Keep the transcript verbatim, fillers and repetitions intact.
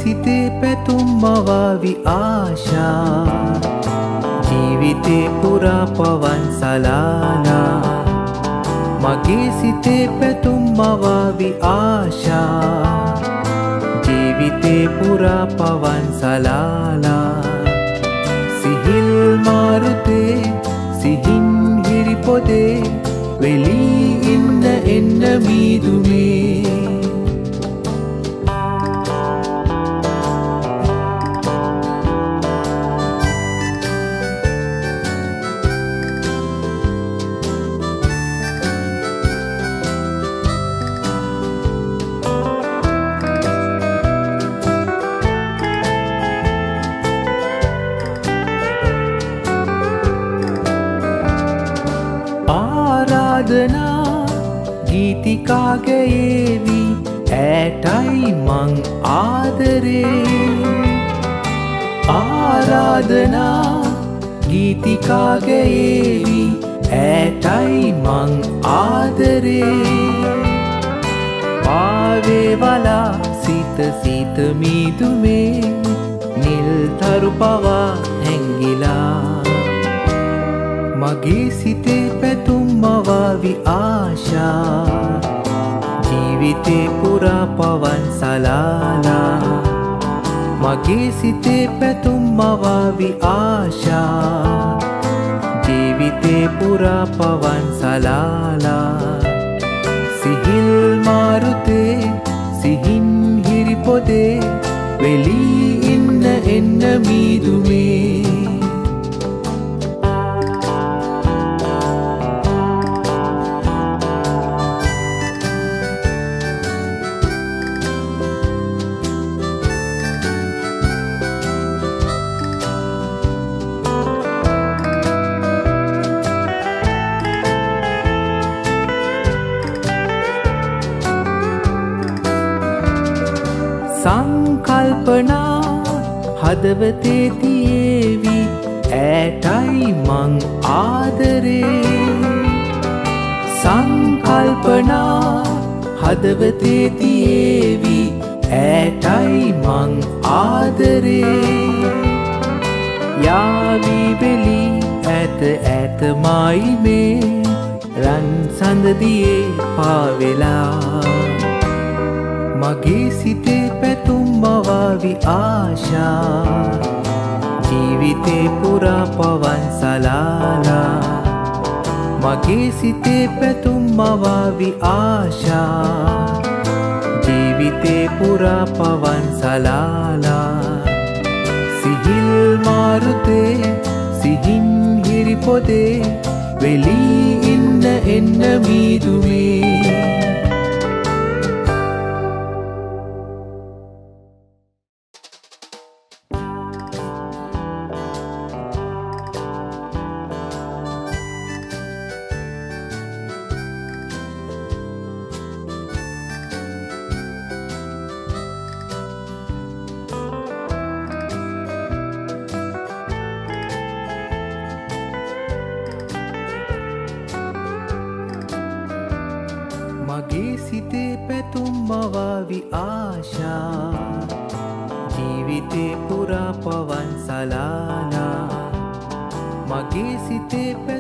සිතේ පැතුම් මවාවි ආශා ජීවිතේ පුරා පවන් සලාලා මගේ සිතේ පැතුම් මවාවි ආශා ජීවිතේ පුරා පවන් සලාලා සිහිල් මාරුතේ සිහින් හිරි පොදේ වෙලී ඉන්න එන්න මීදුමේ ආරාධනා ගීතිකා ගයේවි ඇටයි මං ආදරේ ආරාධනා ගීතිකා ගයේවි ඇටයි මං ආදරේ පාවේ වලා සිත සිත මීදුමේ නිල් තරු පවා හැංගිලා මගේ සිතේ පැතුම් මවාවි ආශා ජීවිතේ පුරා පවන් සලාලා මගේ සිතේ පැතුම් මවාවි ආශා ජීවිතේ පුරා පවන් සලාලා සිහිල් මාරුතේ සිහින් හිරි පොදේ වෙලී ඉන්න එන්න මීදුමේ සංකල්පනා හදවතේ තියේවි ඇටයි මං ආදරේ සංකල්පනා හදවතේ තියේවි ඇටයි මං ආදරේ යාවි වෙලි ඇත ඇත මයි මේ රන් සඳදියේ පාවෙලා මගේ සිතේ පැතුම් මවාවි ආශා ජීවිතේ පුරා පවන් සලාලා මගේ සිතේ පැතුම් මවාවි ආශා ජීවිතේ පුරා පවන් සලාලා සිහිල් මාරුතේ සිහින් හිරි පොදේ වෙලී ඉන්න එන්න මීදුමේ මගේ සිතේ පැතුම් මවාවි ආශා ජීවිතේ පුරා පවන් සලාලා මගේ සිතේ